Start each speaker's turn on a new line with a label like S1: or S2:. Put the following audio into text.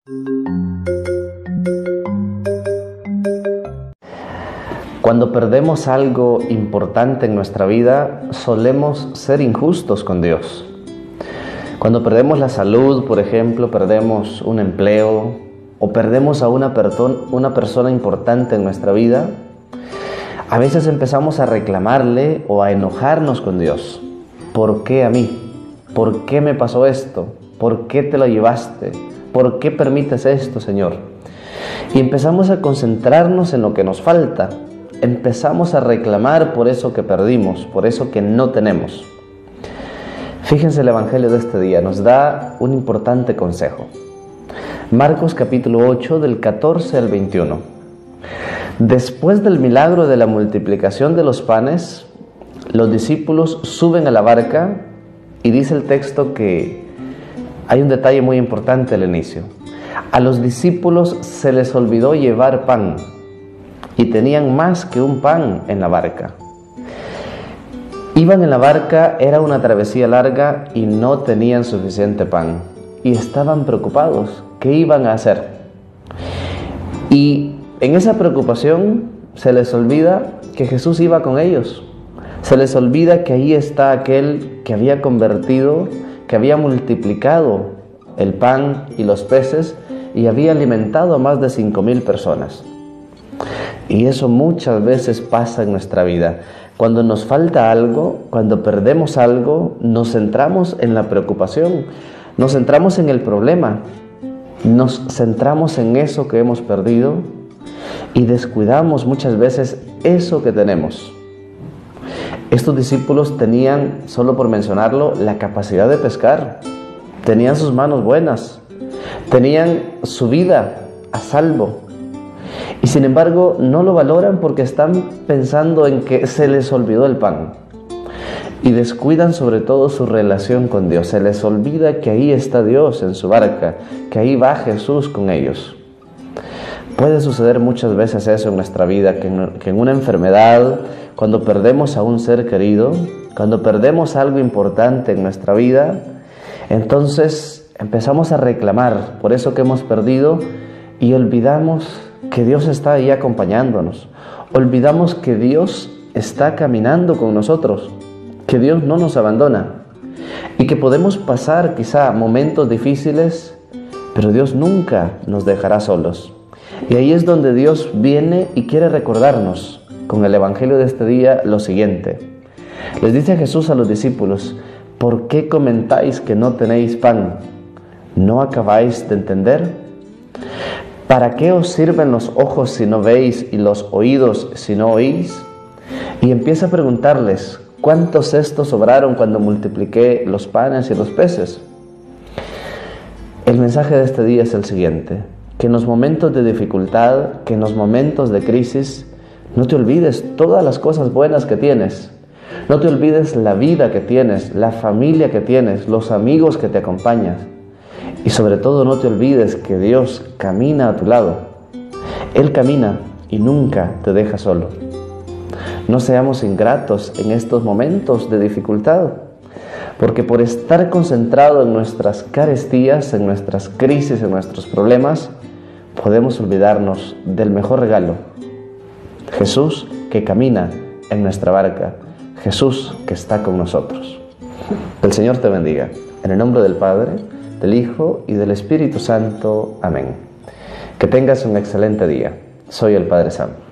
S1: Cuando perdemos algo importante en nuestra vida, solemos ser injustos con Dios. Cuando perdemos la salud, por ejemplo, perdemos un empleo o perdemos a una persona importante en nuestra vida, a veces empezamos a reclamarle o a enojarnos con Dios. ¿Por qué a mí? ¿Por qué me pasó esto? ¿Por qué te lo llevaste? ¿Por qué permites esto, Señor? Y empezamos a concentrarnos en lo que nos falta. Empezamos a reclamar por eso que perdimos, por eso que no tenemos. Fíjense, el Evangelio de este día nos da un importante consejo. Marcos capítulo 8, del 14 al 21. Después del milagro de la multiplicación de los panes, los discípulos suben a la barca y dice el texto que hay un detalle muy importante al inicio. A los discípulos se les olvidó llevar pan y tenían más que un pan en la barca. Iban en la barca, era una travesía larga y no tenían suficiente pan. Y estaban preocupados. ¿Qué iban a hacer? Y en esa preocupación se les olvida que Jesús iba con ellos. Se les olvida que ahí está aquel que había convertido, que había multiplicado el pan y los peces y había alimentado a más de 5,000 personas. Y eso muchas veces pasa en nuestra vida. Cuando nos falta algo, cuando perdemos algo, nos centramos en la preocupación, nos centramos en el problema, nos centramos en eso que hemos perdido y descuidamos muchas veces eso que tenemos. Estos discípulos tenían, solo por mencionarlo, la capacidad de pescar, tenían sus manos buenas, tenían su vida a salvo. Y sin embargo no lo valoran porque están pensando en que se les olvidó el pan. Y descuidan sobre todo su relación con Dios. Se les olvida que ahí está Dios en su barca, que ahí va Jesús con ellos. Puede suceder muchas veces eso en nuestra vida, que en una enfermedad, cuando perdemos a un ser querido, cuando perdemos algo importante en nuestra vida, entonces empezamos a reclamar por eso que hemos perdido y olvidamos que Dios está ahí acompañándonos. Olvidamos que Dios está caminando con nosotros, que Dios no nos abandona y que podemos pasar quizá momentos difíciles, pero Dios nunca nos dejará solos. Y ahí es donde Dios viene y quiere recordarnos con el Evangelio de este día lo siguiente. Les dice Jesús a los discípulos: ¿por qué comentáis que no tenéis pan? ¿No acabáis de entender? ¿Para qué os sirven los ojos si no veis y los oídos si no oís? Y empieza a preguntarles: ¿cuántos cestos sobraron cuando multipliqué los panes y los peces? El mensaje de este día es el siguiente: que en los momentos de dificultad, que en los momentos de crisis, no te olvides todas las cosas buenas que tienes. No te olvides la vida que tienes, la familia que tienes, los amigos que te acompañan. Y sobre todo no te olvides que Dios camina a tu lado. Él camina y nunca te deja solo. No seamos ingratos en estos momentos de dificultad, porque por estar concentrado en nuestras carestías, en nuestras crisis, en nuestros problemas, podemos olvidarnos del mejor regalo. Jesús que camina en nuestra barca, Jesús que está con nosotros. Que el Señor te bendiga. En el nombre del Padre, del Hijo y del Espíritu Santo. Amén. Que tengas un excelente día. Soy el Padre Sam.